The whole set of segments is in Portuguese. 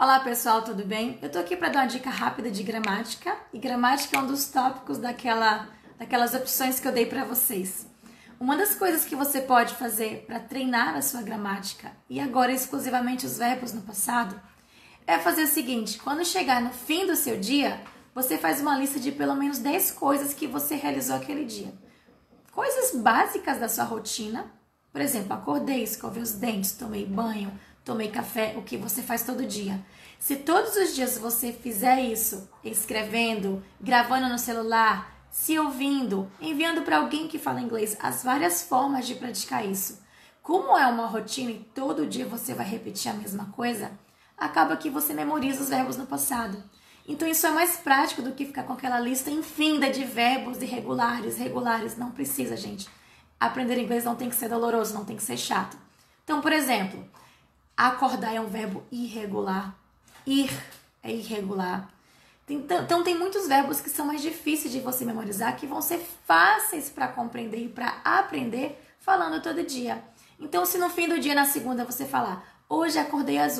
Olá pessoal, tudo bem? Eu tô aqui para dar uma dica rápida de gramática, e gramática é um dos tópicos daquelas opções que eu dei para vocês. Uma das coisas que você pode fazer para treinar a sua gramática, e agora exclusivamente os verbos no passado, é fazer o seguinte: quando chegar no fim do seu dia, você faz uma lista de pelo menos 10 coisas que você realizou aquele dia. Coisas básicas da sua rotina, por exemplo, acordei, escovei os dentes, tomei banho, tomei café, o que você faz todo dia. Se todos os dias você fizer isso, escrevendo, gravando no celular, se ouvindo, enviando para alguém que fala inglês, as várias formas de praticar isso. Como é uma rotina e todo dia você vai repetir a mesma coisa, acaba que você memoriza os verbos no passado. Então isso é mais prático do que ficar com aquela lista infinda de verbos irregulares, regulares. Não precisa, gente. Aprender inglês não tem que ser doloroso, não tem que ser chato. Então, por exemplo, acordar é um verbo irregular. Ir é irregular. Então tem muitos verbos que são mais difíceis de você memorizar, que vão ser fáceis para compreender e para aprender falando todo dia. Então, se no fim do dia, na segunda, você falar: hoje acordei às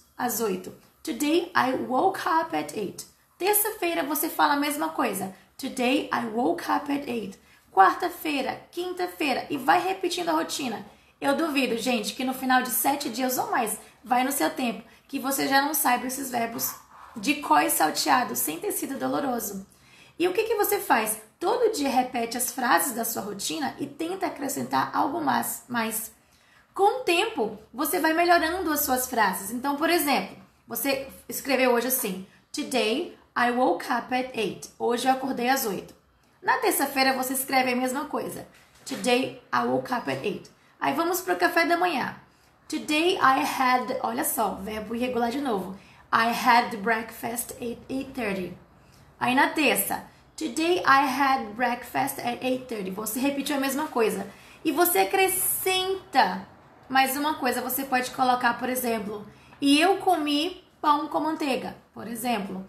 8. Today I woke up at 8. Terça-feira você fala a mesma coisa. Today I woke up at 8. Quarta-feira, quinta-feira, e vai repetindo a rotina. Eu duvido, gente, que no final de 7 dias ou mais, vai no seu tempo, que você já não saiba esses verbos de cor e salteado, sem ter sido doloroso. E o que você faz? Todo dia repete as frases da sua rotina e tenta acrescentar algo mais. Com o tempo, você vai melhorando as suas frases. Então, por exemplo, você escreveu hoje assim: Today I woke up at 8. Hoje eu acordei às 8. Na terça-feira você escreve a mesma coisa. Today I woke up at 8. Aí vamos para o café da manhã. Today I had, olha só, verbo irregular de novo. I had breakfast at 8:30. Aí na terça, Today I had breakfast at 8:30. Você repetiu a mesma coisa. E você acrescenta mais uma coisa. Você pode colocar, por exemplo, e eu comi pão com manteiga. Por exemplo,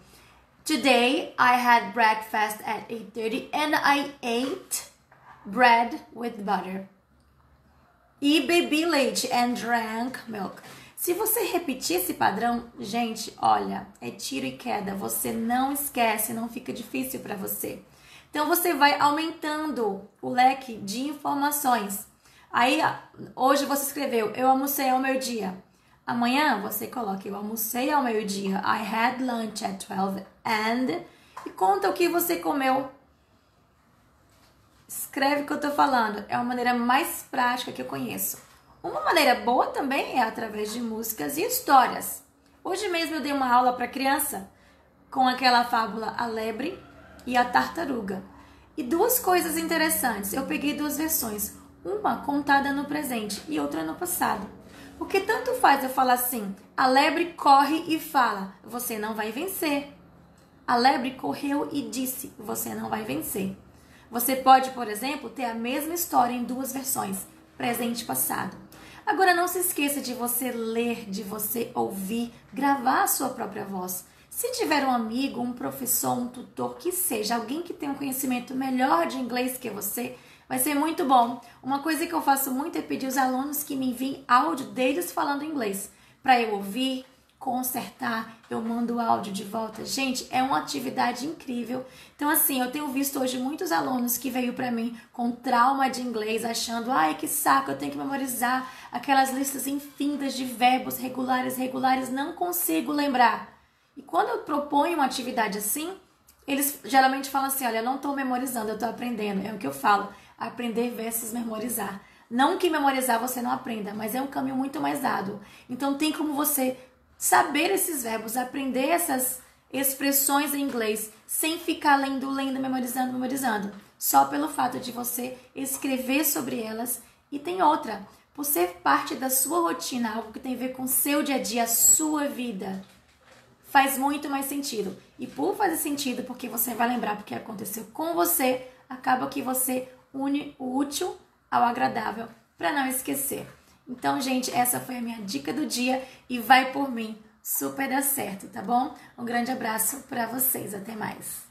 Today I had breakfast at 8:30 and I ate bread with butter. E bebi leite and drank milk. Se você repetir esse padrão, gente, olha, é tiro e queda. Você não esquece, não fica difícil para você. Então você vai aumentando o leque de informações. Aí, hoje você escreveu: eu almocei ao meio-dia. Amanhã você coloca: eu almocei ao meio-dia. I had lunch at 12 and... E conta o que você comeu. Escreve o que eu tô falando. É uma maneira mais prática que eu conheço. Uma maneira boa também é através de músicas e histórias. Hoje mesmo eu dei uma aula para criança com aquela fábula A Lebre e a Tartaruga. E duas coisas interessantes. Eu peguei duas versões. Uma contada no presente e outra no passado. Porque tanto faz eu falar assim: a lebre corre e fala, você não vai vencer. A lebre correu e disse, você não vai vencer. Você pode, por exemplo, ter a mesma história em duas versões, presente e passado. Agora não se esqueça de você ler, de você ouvir, gravar a sua própria voz. Se tiver um amigo, um professor, um tutor, que seja, alguém que tenha um conhecimento melhor de inglês que você, vai ser muito bom. Uma coisa que eu faço muito é pedir aos alunos que me enviem áudio deles falando inglês, para eu ouvir, consertar, eu mando o áudio de volta. Gente, é uma atividade incrível. Então, assim, eu tenho visto hoje muitos alunos que veio para mim com trauma de inglês, achando: ai, que saco, eu tenho que memorizar aquelas listas infindas de verbos regulares, não consigo lembrar. E quando eu proponho uma atividade assim, eles geralmente falam assim: olha, eu não estou memorizando, eu estou aprendendo. É o que eu falo: aprender versus memorizar. Não que memorizar você não aprenda, mas é um caminho muito mais árduo. Então tem como você saber esses verbos, aprender essas expressões em inglês sem ficar lendo, memorizando. Só pelo fato de você escrever sobre elas. E tem outra: por ser parte da sua rotina, algo que tem a ver com o seu dia a dia, a sua vida, faz muito mais sentido. E por fazer sentido, porque você vai lembrar porque aconteceu com você, acaba que você une o útil ao agradável para não esquecer. Então, gente, essa foi a minha dica do dia e vai por mim, super dá certo, tá bom? Um grande abraço para vocês, até mais.